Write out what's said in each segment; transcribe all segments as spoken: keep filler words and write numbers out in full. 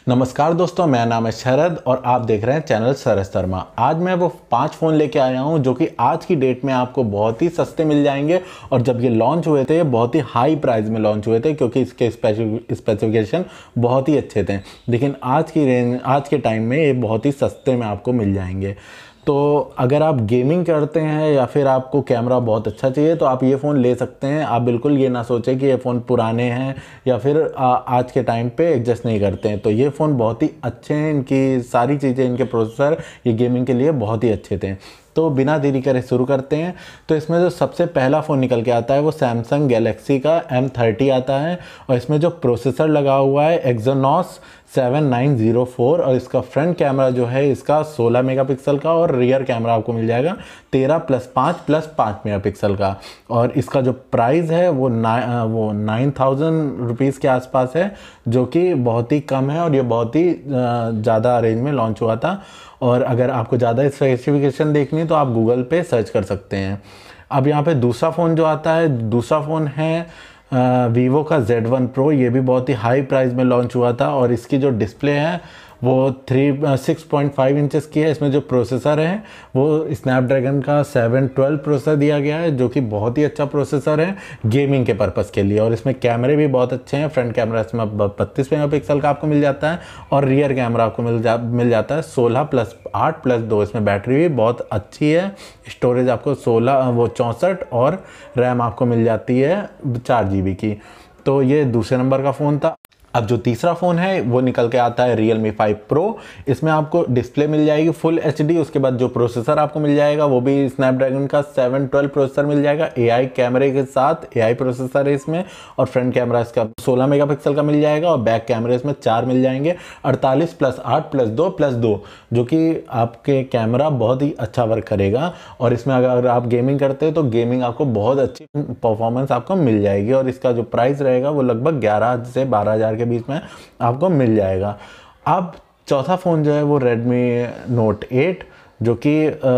नमस्कार दोस्तों, मेरा नाम है शरद और आप देख रहे हैं चैनल सरस शर्मा। आज मैं वो पांच फ़ोन लेके आया हूं जो कि आज की डेट में आपको बहुत ही सस्ते मिल जाएंगे। और जब ये लॉन्च हुए थे, ये बहुत ही हाई प्राइस में लॉन्च हुए थे क्योंकि इसके स्पेसिफिकेशन बहुत ही अच्छे थे। लेकिन आज की रेंज आज के टाइम में ये बहुत ही सस्ते में आपको मिल जाएंगे। तो अगर आप गेमिंग करते हैं या फिर आपको कैमरा बहुत अच्छा चाहिए तो आप ये फ़ोन ले सकते हैं। आप बिल्कुल ये ना सोचें कि ये फ़ोन पुराने हैं या फिर आ, आज के टाइम पे एडजस्ट नहीं करते हैं। तो ये फ़ोन बहुत ही अच्छे हैं, इनकी सारी चीज़ें, इनके प्रोसेसर ये गेमिंग के लिए बहुत ही अच्छे थे। तो बिना देरी करे शुरू करते हैं। तो इसमें जो सबसे पहला फ़ोन निकल के आता है वो सैमसंग गैलेक्सी का एम थर्टी आता है और इसमें जो प्रोसेसर लगा हुआ है Exynos seven nine zero four और इसका फ्रंट कैमरा जो है इसका सोलह मेगापिक्सल का और रियर कैमरा आपको मिल जाएगा तेरह प्लस पाँच प्लस पाँच मेगापिक्सल का। और इसका जो प्राइस है वो ना वो नाइन थाउजेंड रुपीज़ के आसपास है, जो कि बहुत ही कम है और ये बहुत ही ज़्यादा रेंज में लॉन्च हुआ था। और अगर आपको ज़्यादा स्पेसिफिकेशन देखनी है तो आप गूगल पे सर्च कर सकते हैं। अब यहाँ पे दूसरा फ़ोन जो आता है, दूसरा फ़ोन है वीवो का ज़ेड वन प्रो। ये भी बहुत ही हाई प्राइस में लॉन्च हुआ था और इसकी जो डिस्प्ले है वो three six point five inches की है। इसमें जो प्रोसेसर है वो स्नैपड्रैगन का सेवन ट्वेल्व प्रोसेसर दिया गया है, जो कि बहुत ही अच्छा प्रोसेसर है गेमिंग के पर्पज़ के लिए। और इसमें कैमरे भी बहुत अच्छे हैं। फ्रंट कैमरा इसमें बत्तीस मेगापिक्सल का आपको मिल जाता है और रियर कैमरा आपको मिल जा मिल जाता है सोलह प्लस आठ प्लस दो। इसमें बैटरी भी बहुत अच्छी है। स्टोरेज आपको सोलह वो चौंसठ और रैम आपको मिल जाती है चार जी बी की। तो ये दूसरे नंबर का फ़ोन था। अब जो तीसरा फ़ोन है वो निकल के आता है रियल मी फाइव प्रो। इसमें आपको डिस्प्ले मिल जाएगी फुल एच डी। उसके बाद जो प्रोसेसर आपको मिल जाएगा वो भी स्नैपड्रैगन का सेवन ट्वेल्व प्रोसेसर मिल जाएगा एआई कैमरे के साथ। एआई प्रोसेसर है इसमें और फ्रंट कैमरा इसका सोलह मेगापिक्सल का मिल जाएगा और बैक कैमरे इसमें चार मिल जाएंगे अड़तालीस प्लस आठ प्लस दो प्लस दो, जो कि आपके कैमरा बहुत ही अच्छा वर्क करेगा। और इसमें अगर आप गेमिंग करते हैं तो गेमिंग आपको बहुत अच्छी परफॉर्मेंस आपको मिल जाएगी। और इसका जो प्राइस रहेगा वो लगभग ग्यारह से बारह हज़ार के बीच में आपको मिल जाएगा। अब चौथा फ़ोन जो है वो रेडमी नोट एट, जो कि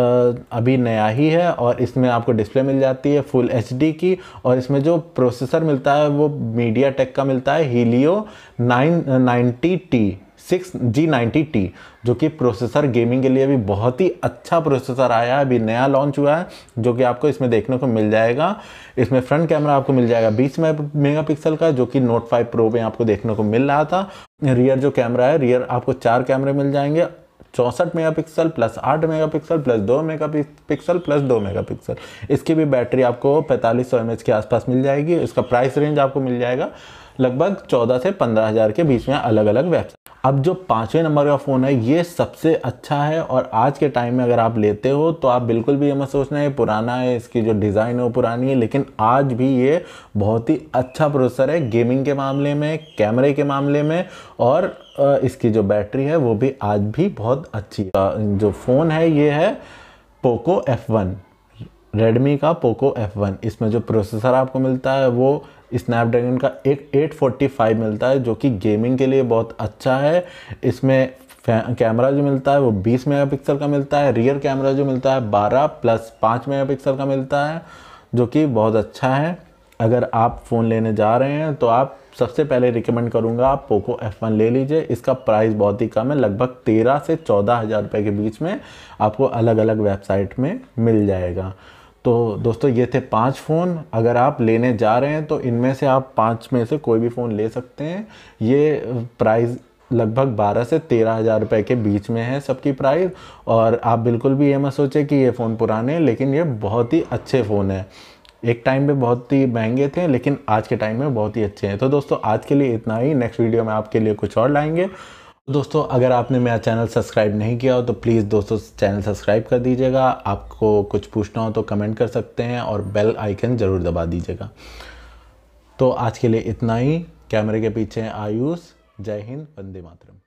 अभी नया ही है और इसमें आपको डिस्प्ले मिल जाती है फुल एच डी की। और इसमें जो प्रोसेसर मिलता है वो मीडिया टेक का मिलता है Helio nine ninety T six G ninety T, जो कि प्रोसेसर गेमिंग के लिए भी बहुत ही अच्छा प्रोसेसर आया है, अभी नया लॉन्च हुआ है, जो कि आपको इसमें देखने को मिल जाएगा। इसमें फ्रंट कैमरा आपको मिल जाएगा बीस मेगापिक्सल का, जो कि नोट फाइव प्रो में आपको देखने को मिल रहा था। रियर जो कैमरा है, रियर आपको चार कैमरे मिल जाएंगे चौंसठ मेगापिक्सल प्लस आठ मेगापिक्सल प्लस दो मेगापिक्सल प्लस दो मेगापिक्सल। इसकी भी बैटरी आपको पैंतालीस सौ एम एच के आसपास मिल जाएगी। इसका प्राइस रेंज आपको मिल जाएगा लगभग चौदह से पंद्रह हज़ार के बीच में अलग अलग वेबसाइट। अब जो पाँचवें नंबर का फ़ोन है ये सबसे अच्छा है और आज के टाइम में अगर आप लेते हो तो आप बिल्कुल भी ये मत सोचना है पुराना है, इसकी जो डिज़ाइन है वो पुरानी है, लेकिन आज भी ये बहुत ही अच्छा प्रोसेसर है गेमिंग के मामले में, कैमरे के मामले में। और इसकी जो बैटरी है वो भी आज भी बहुत अच्छी है। जो फ़ोन है ये है पोको एफ वन, रेडमी का पोको एफ वन। इसमें जो प्रोसेसर आपको मिलता है वो स्नैपड्रैगन का एक एट फोर्टी फाइव मिलता है, जो कि गेमिंग के लिए बहुत अच्छा है। इसमें कैमरा जो मिलता है वो बीस मेगापिक्सल का मिलता है। रियर कैमरा जो मिलता है बारह प्लस पाँच मेगापिक्सल का मिलता है, जो कि बहुत अच्छा है। अगर आप फ़ोन लेने जा रहे हैं तो आप सबसे पहले रिकमेंड करूंगा आप पोको एफ वन ले लीजिए। इसका प्राइस बहुत ही कम है, लगभग तेरह से चौदह हज़ार रुपये के बीच में आपको अलग अलग वेबसाइट में मिल जाएगा। तो दोस्तों ये थे पांच फ़ोन। अगर आप लेने जा रहे हैं तो इनमें से आप पांच में से कोई भी फ़ोन ले सकते हैं। ये प्राइस लगभग बारह से तेरह हज़ार रुपये के बीच में है सबकी प्राइस। और आप बिल्कुल भी ये मत सोचें कि ये फ़ोन पुराने हैं, लेकिन ये बहुत ही अच्छे फ़ोन है। एक टाइम पे बहुत ही महंगे थे लेकिन आज के टाइम में बहुत ही अच्छे हैं। तो दोस्तों आज के लिए इतना ही। नेक्स्ट वीडियो में आपके लिए कुछ और लाएंगे। दोस्तों अगर आपने मेरा चैनल सब्सक्राइब नहीं किया हो तो प्लीज़ दोस्तों चैनल सब्सक्राइब कर दीजिएगा। आपको कुछ पूछना हो तो कमेंट कर सकते हैं और बेल आइकन ज़रूर दबा दीजिएगा। तो आज के लिए इतना ही। कैमरे के पीछे आयुष। जय हिंद, वंदे मातरम।